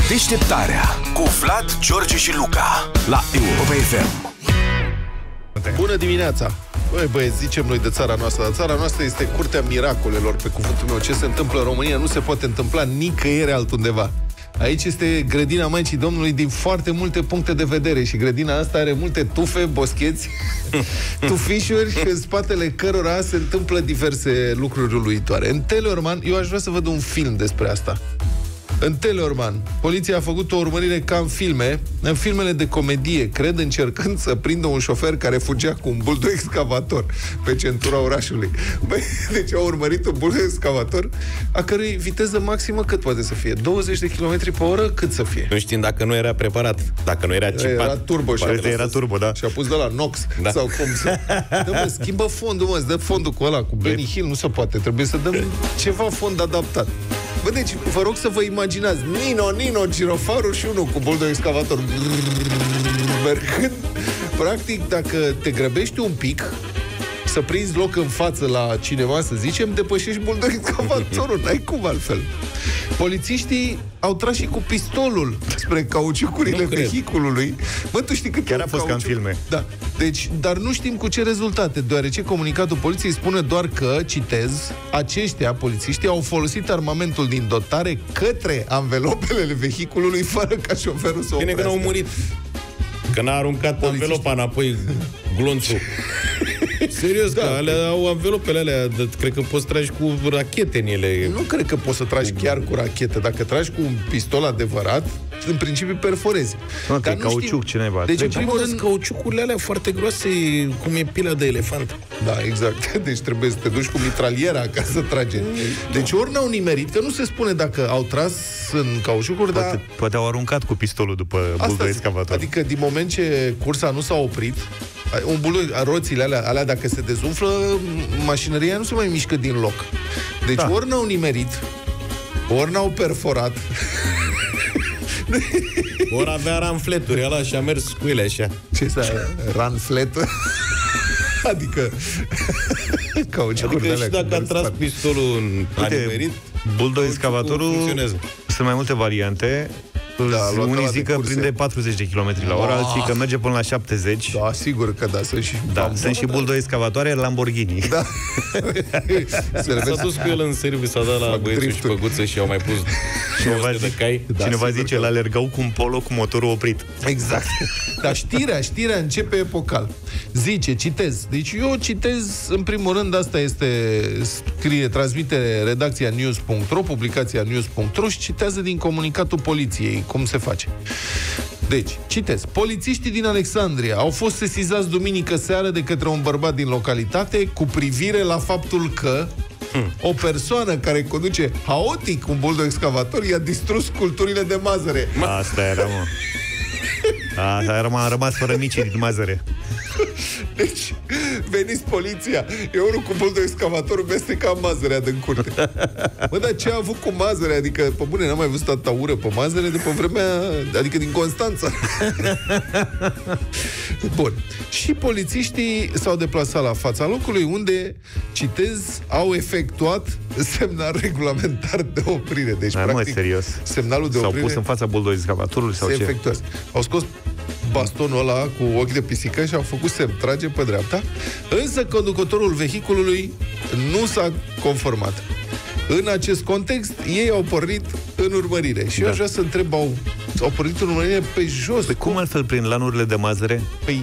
Deșteptarea cu Vlad, George și Luca la Europa FM. Bună dimineața! Băieți, zicem noi de țara noastră, dar țara noastră este curtea miracolelor, pe cuvântul meu. Ce se întâmplă în România nu se poate întâmpla nicăieri altundeva. Aici este grădina Maicii Domnului din foarte multe puncte de vedere și grădina asta are multe tufe, boscheți, tufișuri și în spatele cărora se întâmplă diverse lucruri uluitoare. În Teleorman, eu aș vrea să văd un film despre asta. În Teleorman, poliția a făcut o urmărire ca în filmele de comedie, cred, încercând să prindă un șofer care fugea cu un buldog excavator pe centura orașului. Băi, deci au urmărit un buldog excavator a cărui viteză maximă cât poate să fie? 20 de km pe oră? Cât să fie? Nu știm dacă nu era preparat, dacă nu era cipat. Era turbo și era turbo, da. Și a pus de la NOx, da. Sau cum să... Dă, schimbă fondul, mă, dă fondul cu ăla, cu Benny Hill, nu se poate. Trebuie să dăm ceva fond adaptat. Bă, deci, vă rog să vă imaginați Nino, girofarul și unul cu buldog excavator mergând. Practic, dacă te grăbești un pic să prinzi loc în față la cineva, să zicem, depășești buldog excavatorul. N-ai cum altfel. Polițiștii au tras și cu pistolul spre cauciucurile vehiculului. Bă, tu știi cât chiar a fost ca în filme. Da. Deci, dar nu știm cu ce rezultate, deoarece comunicatul poliției spune doar că, citez, aceștia, polițiștii, au folosit armamentul din dotare către anvelopele vehiculului fără ca șoferul să oprească. Bine că n-au murit. Că n-a aruncat anvelopa înapoi glonțul. Serios, da, că alea au anvelopele alea, cred că poți tragi cu rachete în ele. Nu cred că poți să tragi chiar cu rachete. Dacă tragi cu un pistol adevărat, în principiu perforezi. Dar cauciuc, ce naiba. Deci, în primul rând, cauciucurile alea foarte groase, cum e pila de elefant. Da, exact. Deci trebuie să te duci cu mitraliera ca să tragi. Deci ori n-au nimerit, că nu se spune dacă au tras în cauciucuri, dar... Poate au aruncat cu pistolul după buldog excavator. Adică din moment ce cursa nu s-a oprit, un buldog, roțile alea dacă se dezumflă, mașinăria nu se mai mișcă din loc. Deci ori n-au nimerit, ori n-au perforat. Ori avea ranfleturi, ăla și a mers cu ele așa. Ce să ranflet? Adică adică și dacă a tras pistolul în animerit, buldog excavatorul, sunt mai multe variante. Unii zic că prinde 40 de km la oră, alții că merge până la 70. Da, sigur că da. Sunt și buldog excavatoare Lamborghini. Da. S-a dus cu el în serviciu, s-a dat la băiețul și păguță și au mai pus 200 de cai. Cineva zice, îl alergau cu un polo cu motorul oprit. Exact. Dar știrea începe epocal. Zice, citez. Deci eu citez, în primul rând, asta transmite redacția news.ro, publicația news.ro și citează din comunicatul poliției cum se face. Deci, citez. Polițiștii din Alexandria au fost sesizați duminică seară de către un bărbat din localitate cu privire la faptul că o persoană care conduce haotic un buldog excavator i-a distrus culturile de mazăre. Asta era, mă. Am rămas fără micii din mazăre. Deci, veniți poliția, e unul cu buldog excavatorul mesteca mazărea din curte. Mă, dar ce a avut cu mazărea? Adică, pe bune, n-am mai văzut atâta ură pe mazăre de pe vremea, adică din Constanța. Bun. Și polițiștii s-au deplasat la fața locului unde, citez, au efectuat semnal regulamentar de oprire. Deci, practic, serios. Semnalul de oprire s-au pus în fața buldog excavatorului sau ce? Efectuează. Au scos bastonul ăla cu ochi de pisică și au făcut semn, trage pe dreapta, însă conducătorul vehiculului nu s-a conformat. În acest context, ei au pornit în urmărire. Și eu aș vrea să întreb, au pornit în urmărire pe jos. Păi cum altfel prin lanurile de mazăre? Păi...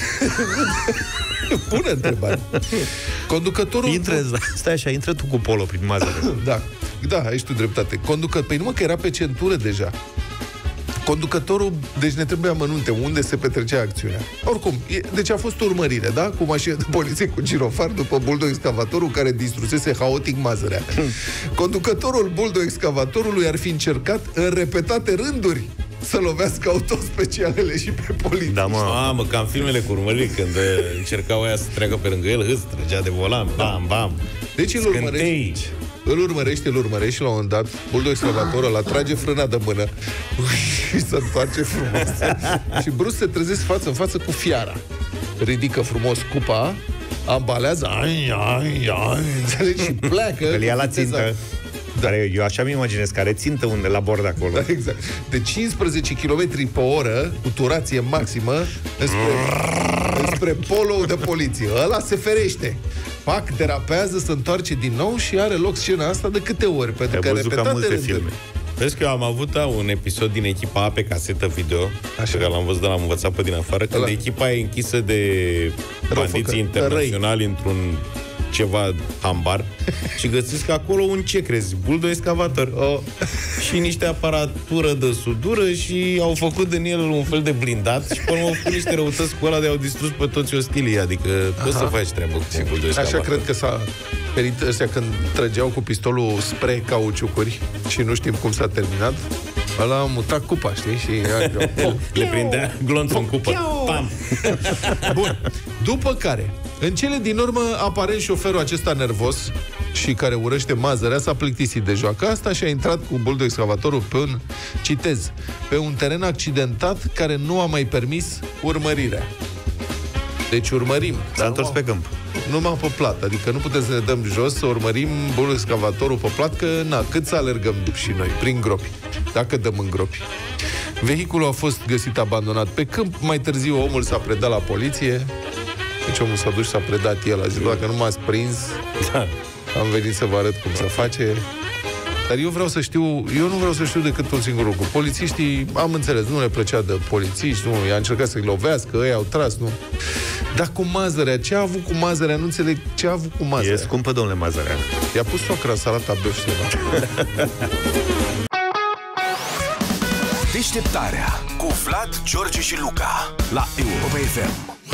Bună întrebare. Conducătorul... Stai așa, intră tu cu polo prin mazăre. Da, ai tu dreptate. Păi numai că era pe centură deja. Conducătorul, deci ne trebuie amănunte unde se petrecea acțiunea. Oricum, deci a fost urmărire, da? Cu mașină de poliție, cu girofar, după buldog excavatorul care distrusese haotic mazărea. Conducătorul buldog excavatorului ar fi încercat în repetate rânduri să lovească autospecialele și pe poliție. Da, mă, ca în filmele cu urmăriri, când încercau aia să treacă pe lângă el, trăgea de volan, bam, bam. Deci îl urmărește și la un moment dat buldog excavatorul ăla trage frâna de mână și se întoarce frumos. Și brusc se trezește față în față cu fiara. Ridică frumos cupa, ambalează, înțelegi, și pleacă. Îl ia la țintă. Care, eu așa mi imaginez, care țintă unde la bord acolo. Da, exact. De 15 km pe oră, cu turație maximă, spre polo de poliție. Ăla se ferește. Pac, derapează, se întoarce din nou și are loc scena asta de câte ori? Pentru că repetate filme. Vezi că eu am avut un episod din Echipa A pe casetă video, așa, că l-am văzut, l-am învățat pe din afară, când echipa e închisă de bandiții internaționali într-un ceva hambar și găsesc acolo un, ce crezi, buldo excavator și niște aparatură de sudură și au făcut din el un fel de blindat și până au făcut niște răutăți cu ăla de au distrus pe toți ostilii, adică poți să faci treabă cu buldo excavator. Așa cred că s-a ferit ăștia când trăgeau cu pistolul spre cauciucuri și nu știm cum s-a terminat. Ăla a mutat cupa, știi? Și le prindea glonțul în cupă. Pam! Bun. După care, în cele din urmă, aparent șoferul acesta nervos și care urăște mazărea s-a plictisit de joacă asta și a intrat cu buldo excavatorul pe un teren accidentat care nu a mai permis urmărirea. Deci urmărim. S-a întors pe câmp. Numai pe plat, adică nu putem să ne dăm jos, să urmărim buldo excavatorul pe plat, că cât să alergăm și noi, prin gropi, dacă dăm în gropi. Vehiculul a fost găsit abandonat pe câmp, mai târziu omul s-a predat la poliție, deci omul s-a dus și s-a predat el, a zis, dacă nu m-ați prins, am venit să vă arăt cum se face. Dar eu nu vreau să știu decât un singur lucru. Polițiștii, am înțeles, nu le plăcea de polițiști, nu, i-a încercat să-i lovească, ei au tras, nu. Dar cu mazărea, ce a avut cu mazărea? Nu înțeleg ce a avut cu mazărea. E scumpă, domnule, mazărea. I-a pus soacra în salata băf, Deșteptarea cu Vlad, George și Luca la Europa FM.